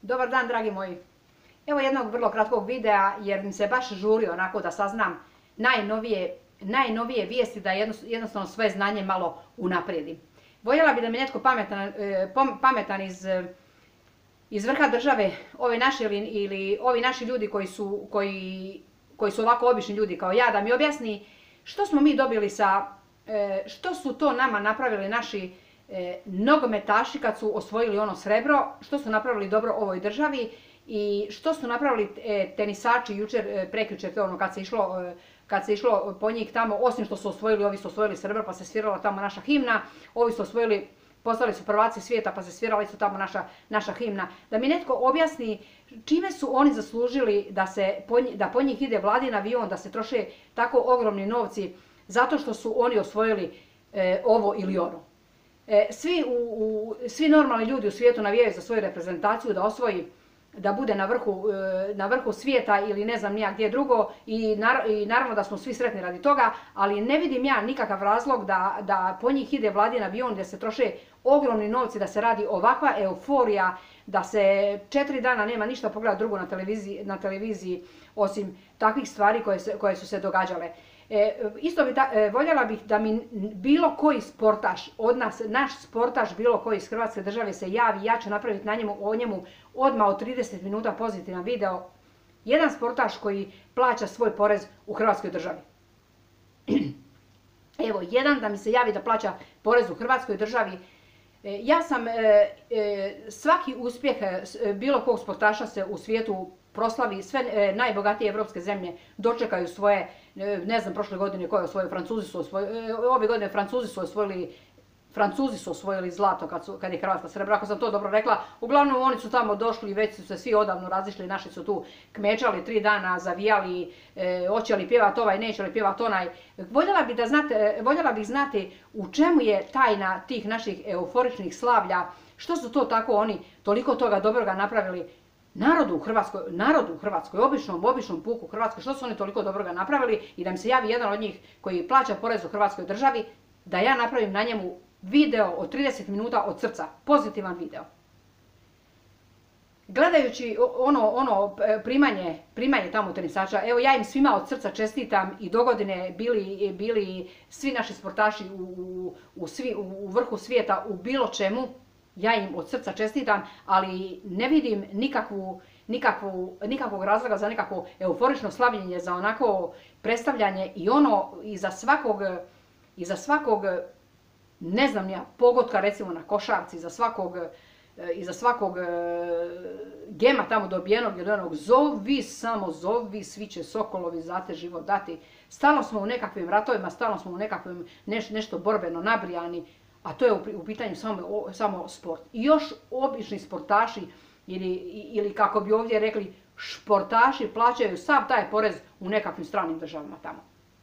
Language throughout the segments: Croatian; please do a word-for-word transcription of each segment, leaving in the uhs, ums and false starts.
Dobar dan, dragi moji. Evo jednog vrlo kratkog videa jer mi se baš žuri onako da saznam najnovije, najnovije vijesti, da jednostavno svoje znanje malo unaprijedim. Voljela bi da mi netko pametan, pametan iz, iz vrha države, ove naše ili, ili ovi naši ljudi koji su, koji, koji su ovako obični ljudi kao ja, da mi objasni što smo mi dobili sa, što su to nama napravili naši E, nogometaši kad su osvojili ono srebro, što su napravili dobro ovoj državi i što su napravili e, tenisači jučer, e, prekjučer, to ono kad se išlo, e, kad se išlo po njih tamo, osim što su osvojili, ovi su osvojili srebro pa se svirala tamo naša himna, ovi su osvojili, postali su prvaci svijeta pa se svirala su tamo naša, naša himna. Da mi netko objasni čime su oni zaslužili da, se, da po njih ide vladin avion, da se troše tako ogromni novci zato što su oni osvojili e, ovo ili ono. E, svi, u, u, svi normalni ljudi u svijetu navijaju za svoju reprezentaciju da osvoji, da bude na vrhu, e, na vrhu svijeta ili ne znam nija gdje drugo i, nar, i naravno da smo svi sretni radi toga, ali ne vidim ja nikakav razlog da, da po njih ide vladin avion, gdje se troše ogromni novci, da se radi ovakva euforija, da se četiri dana nema ništa pogledati drugo na televiziji, na televiziji osim takvih stvari koje, se, koje su se događale. E, isto bi ta, e, voljela bih da mi bilo koji sportaš od nas, naš sportaš bilo koji iz Hrvatske države se javi, ja ću napraviti na njemu, o njemu odmah od trideset minuta pozitivan video. Jedan sportaš koji plaća svoj porez u Hrvatskoj državi. Evo, jedan da mi se javi da plaća porez u Hrvatskoj državi. E, ja sam, e, e, svaki uspjeh e, bilo kog sportaša se u svijetu proslavi, sve e, najbogatije evropske zemlje dočekaju svoje, e, ne znam prošle godine koje osvojili, Francuzi su osvojili, e, ove godine Francuzi su osvojili, Francuzi su osvojili zlato kad, su, kad je Hrvatska srebro, ako sam to dobro rekla. Uglavnom oni su tamo došli i već su se svi odavno razišli, naši su tu kmečali tri dana, zavijali, e, hoće li pjevati ovaj, neće li pjevati onaj. Voljela bih da znate, voljela bih znati u čemu je tajna tih naših euforičnih slavlja, što su to tako oni toliko toga dobroga napravili narodu u Hrvatskoj, narodu u Hrvatskoj, običnom, običnom puku u Hrvatskoj, što su oni toliko dobroga napravili i da mi se javi jedan od njih koji plaća porez u Hrvatskoj državi, da ja napravim na njemu video od trideset minuta od srca, pozitivan video. Gledajući ono, ono primanje, primanje tamo tenisača, evo ja im svima od srca čestitam i dogodine bili, bili svi naši sportaši u, u, u, svi, u vrhu svijeta u bilo čemu, ja im od srca čestitam, ali ne vidim nikakvu, nikakvu, nikakvog razloga za nekakvo euforično slavljenje, za onako predstavljanje i ono iza svakog, iza svakog, ne znam ja, pogotka recimo na košarci, iza svakog, iza svakog gema tamo dobijenog ili onog zovi, samo zovi, svi će sokolovi za te život dati. Stalno smo u nekakvim ratovima, stalno smo u nekakvim neš, nešto borbeno nabrijani, a to je u pitanju samo, samo sport. I još obični sportaši, ili, ili kako bi ovdje rekli, športaši plaćaju sav taj porez u nekakvim stranim državama tamo.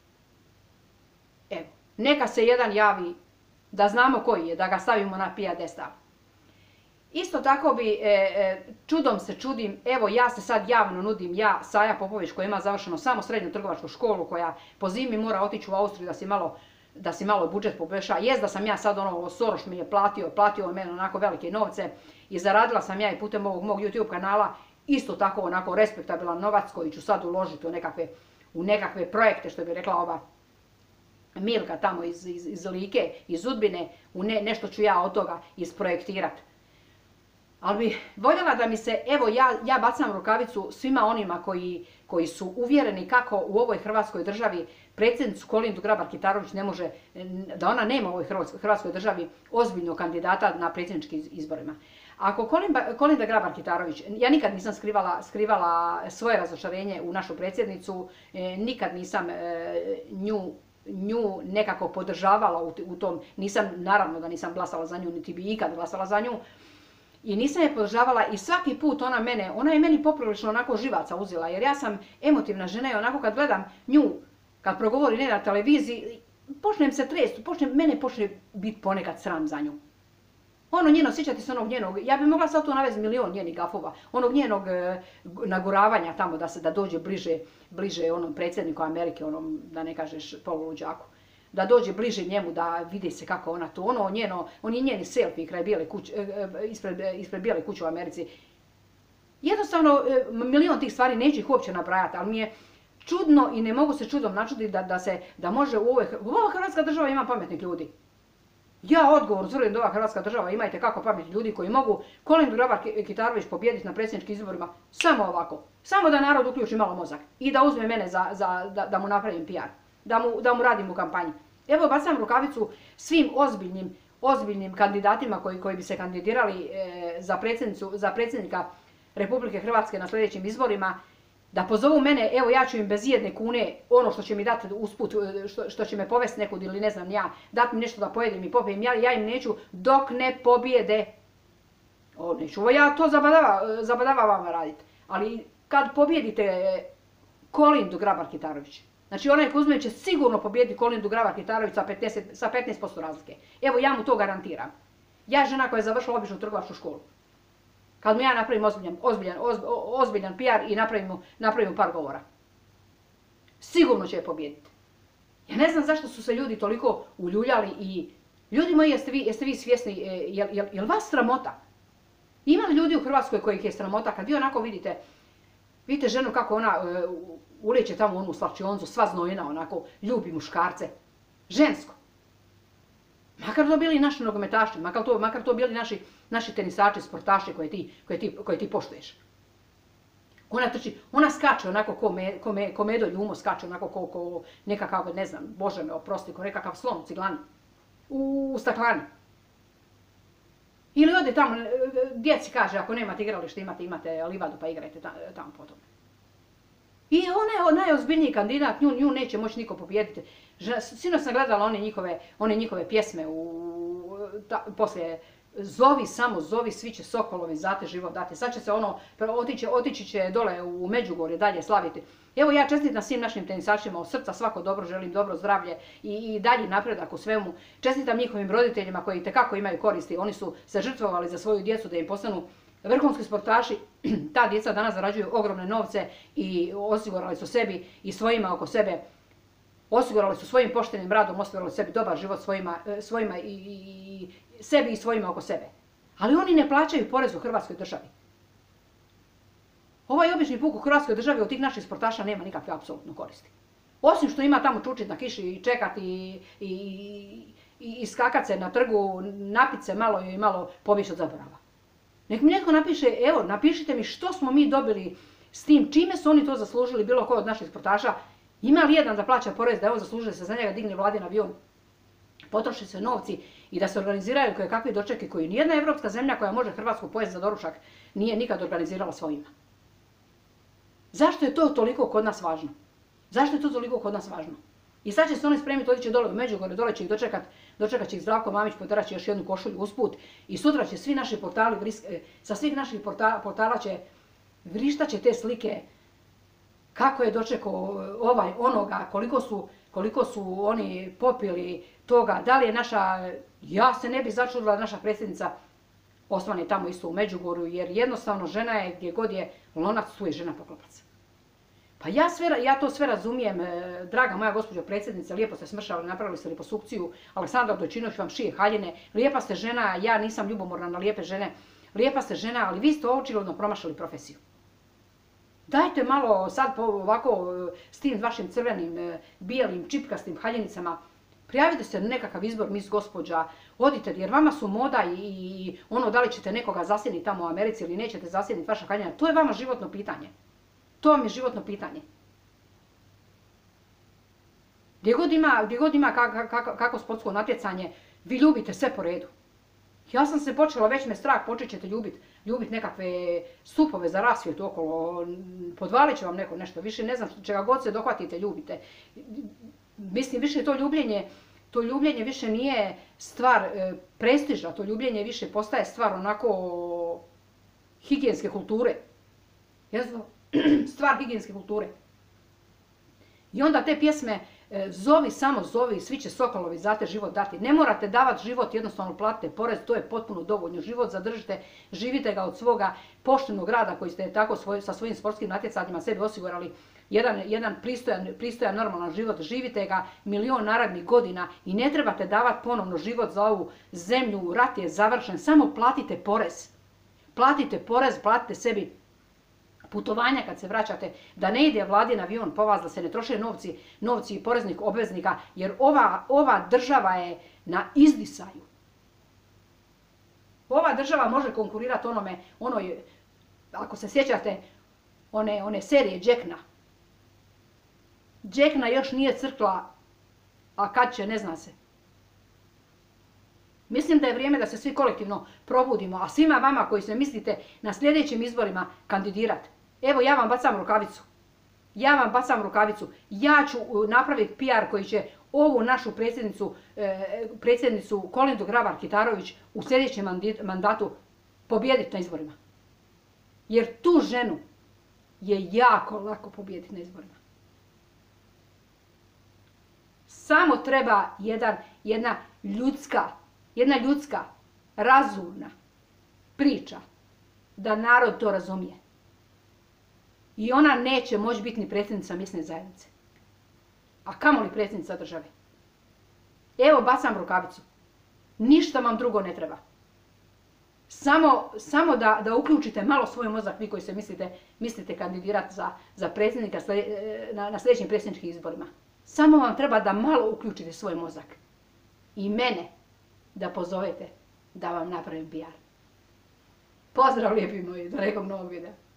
Evo, neka se jedan javi, da znamo koji je, da ga stavimo na pijedestal. Isto tako bi, e, e, čudom se čudim, evo ja se sad javno nudim, ja, Saja Popović, koja ima završeno samo srednju trgovačku školu, koja po zimi mora otići u Austriju da si malo da si malo budžet poboljša. Jest da sam ja sad ono, Soros mi je platio, platio je meni onako velike novce i zaradila sam ja i putem ovog mog YouTube kanala isto tako onako respektabilan novac koji ću sad uložiti u nekakve, u nekakve projekte, što bi rekla ova Milka tamo iz, iz, iz Like, iz Udbine, u ne, nešto ću ja od toga isprojektirati. Ali bi voljela da mi se, evo ja, ja bacam rukavicu svima onima koji, koji su uvjereni kako u ovoj Hrvatskoj državi predsjednicu Kolindu Grabar-Kitarović ne može, da ona nema u ovoj Hrvatskoj državi ozbiljnog kandidata na predsjedničkim izborima. Ako Kolinda Grabar-Kitarović, ja nikad nisam skrivala, skrivala svoje razočarenje u našu predsjednicu, nikad nisam nju nju nekako podržavala u, u tom, nisam, naravno da nisam glasala za nju, niti bi ikad glasala za nju, i nisam je podržavala i svaki put ona mene, ona je meni poprilično onako živaca uzela, jer ja sam emotivna žena i onako kad gledam nju, kad progovori ne na televiziji, počnem se tresti, počnem, mene počne biti ponekad sram za nju. Ono njeno, sjećate se onog njenog, ja bi mogla sad tu navesti milion njenih gafova, onog njenog e, naguravanja tamo da se da dođe bliže, bliže onom predsjedniku Amerike, onom, da ne kažeš, poluluđaku. Da dođe bliže njemu, da vidi se kako ona to, ono njeno, oni njeni selfie kraj bijele kuće, e, ispred, ispred bijele kuće u Americi. Jednostavno, milion tih stvari, neću ih uopće nabrajati, ali mi je čudno i ne mogu se čudom načuditi da, da, se, da može u ovoj... Ova Hrvatska država ima pametnih ljudi. Ja odgovor tvrdim da ova Hrvatska država ima itekako pametnih ljudi koji mogu Kolindu Grabar-Kitarović pobijediti na predsjedničkim izborima samo ovako. Samo da narod uključi malo mozak i da uzme mene za, za, da, da mu napravim P R. Da mu, da mu radim u kampanji. Evo bacam rukavicu svim ozbiljnim, ozbiljnim kandidatima koji, koji bi se kandidirali e, za, za predsjednika Republike Hrvatske na sljedećim izborima, da pozovu mene, evo ja ću im bez jedne kune, ono što će mi dati usput, što, što će me povesti nekud ili ne znam ja, dati mi nešto da pojedim i popijem, ja, ja im neću dok ne pobijede. O, neću ja to zabadava, zabadava vama raditi. Ali kad pobijedite Kolindu Grabar-Kitarović, znači onaj Kuzmanić će sigurno pobijediti Kolindu Grabar-Kitarović sa, sa petnaest posto razlike. Evo ja mu to garantiram. Ja žena koja je završila običnu trgovačku školu. Kad mu ja napravim ozbiljan, ozbiljan, ozbiljan P R i napravim mu, napravim mu par govora. Sigurno će je pobijediti. Ja ne znam zašto su se ljudi toliko uljuljali i... Ljudi moji, jeste vi, jeste vi svjesni, jel, jel, jel vas sramota? Ima li ljudi u Hrvatskoj kojih je sramota kad vi onako vidite, vidite ženu kako ona uh, uleće tamo u onu slačionzu, sva znojena, onako, ljubi muškarce. Žensko. Makar to bili naši nogometaši, makar to, makar to bili naši, naši tenisači, sportaši koje ti, koje ti, koje ti poštuješ. Ona trči, ona skače onako ko, me, ko, me, ko medo ljumo, skače onako ko, ko nekakav, ne znam, Bože me oprosti, ko nekakav slon u ciglani, u, u staklani. Ili ode tamo, djeci kaže, ako nemate igralište, imate, imate livadu pa igrajte tamo potom. I ona je najozbiljniji kandidat, nju, nju neće moći niko pobijediti. Sinoć sam gledala one njihove, one njihove pjesme u, ta, poslije Zovi, samo zovi, svi će sokolovi za te život dati. Sad će se ono, otići, otići će dole u Međugorje dalje slaviti. Evo ja čestitam svim našim tenisačima od srca, svako dobro, želim dobro zdravlje i, i dalji napredak u svemu. Čestitam njihovim roditeljima koji itekako imaju koristi. Oni su se žrtvovali za svoju djecu da im postanu vrhunski sportaši. Ta djeca danas zarađuju ogromne novce i osigurali su sebi i svojima oko sebe. Osigurali su svojim poštenim radom, osigurali sebi dobar život svojima, svojima i, i, i sebi i svojima oko sebe. Ali oni ne plaćaju porez u Hrvatskoj državi. Ovaj obični puk u Hrvatskoj državi od tih naših sportaša nema nikakve apsolutno koristi. Osim što ima tamo čučit na kiši i čekati i, i, i, i skakat se na trgu, napit se malo i malo pobjeći od zaborava. Nek mi netko napiše, evo, napišite mi što smo mi dobili s tim, čime su oni to zaslužili, bilo ko od naših sportaša. Ima li jedan da plaća porez, da je on zaslužuje se za njega digne vladin avion, potroši se novci i da se organiziraju koje kakvi dočeki koji nijedna evropska zemlja koja može Hrvatsku pojesti za doručak nije nikad organizirala svojima. Zašto je to toliko kod nas važno? Zašto je to toliko kod nas važno? I sad će se oni spremiti, odići dole u Međugorje, dole će ih dočekat, dočekat će ih Zdravko Mamić, poterat će još jednu košulju usput i sutra će svi naši portali, sa svih naših portala, portala će, vrištat će te slike kako je dočekao ovaj onoga, koliko su, koliko su oni popili toga, da li je naša, ja se ne bih začudila naša predsjednica osvane tamo isto u Međugorju, jer jednostavno žena je gdje god je lonac, tu je žena poklopac. Pa ja, sve, ja to sve razumijem, draga moja gospođo predsjednice, lijepo ste smršali, napravili ste liposukciju, Aleksandar Dojčinović vam šije haljine, lijepa ste žena, ja nisam ljubomorna na lijepe žene, lijepa ste žena, ali vi ste očigledno promašili profesiju. Dajte malo sad ovako s tim vašim crvenim, bijelim, čipkastim haljenicama, prijavite se na nekakav izbor mis gospođa, odite jer vama su moda i, i ono da li ćete nekoga zasjediti tamo u Americi ili nećete zasjediti vaša haljina, to je vama životno pitanje. To vam je životno pitanje. Gdje god ima, gdje god ima kako, kako, kako sportsko natjecanje, vi ljubite sve po redu. Ja sam se počela, već me strah, počet ćete ljubiti ljubit nekakve supove za rasvjetu okolo, podvalit će vam neko nešto, više ne znam čega god se dohvatite, ljubite. Mislim, više to ljubljenje, to ljubljenje više nije stvar e, prestiža, to ljubljenje više postaje stvar onako higijenske kulture. Jezno? Stvar higijenske kulture. I onda te pjesme zovi, samo zovi, svi će sokolovi za te život dati. Ne morate davati život, jednostavno platite porez, to je potpuno dovoljno. Život zadržite, živite ga od svoga poštenog rada koji ste tako svoj, sa svojim sportskim natjecanjima sebi osigurali jedan, jedan pristojan, pristojan normalan život. Živite ga milion narednih godina i ne trebate davati ponovno život za ovu zemlju, rat je završen, samo platite porez. Platite porez, platite sebi putovanja kad se vraćate, da ne ide vladin avion po vas, da se ne troše novci, novci poreznih obveznika, jer ova, ova država je na izdisaju. Ova država može konkurirati onome, onoj, ako se sjećate, one, one serije Džekna. Džekna još nije crkla, a kad će, ne zna se. Mislim da je vrijeme da se svi kolektivno probudimo, a svima vama koji se mislite na sljedećim izborima kandidirati, evo ja vam bacam rukavicu. Ja vam bacam rukavicu. Ja ću napraviti P R koji će ovu našu predsjednicu, eh, predsjednicu Kolindu Grabar-Kitarović u sljedećem mandatu pobijediti na izborima. Jer tu ženu je jako lako pobijediti na izborima. Samo treba jedan, jedna ljudska, jedna ljudska, razumna priča da narod to razumije. I ona neće moći biti ni predsjednica mjesne zajednice. A kamoli predsjednica države. Evo, bacam rukavicu. Ništa vam drugo ne treba. Samo, samo da, da uključite malo svoj mozak, vi koji se mislite, mislite kandidirati za, za predsjednika na, na sljedećim predsjedničkim izborima. Samo vam treba da malo uključite svoj mozak. I mene da pozovete da vam napravim P R. Pozdrav lijepi moji, do nekog novog videa.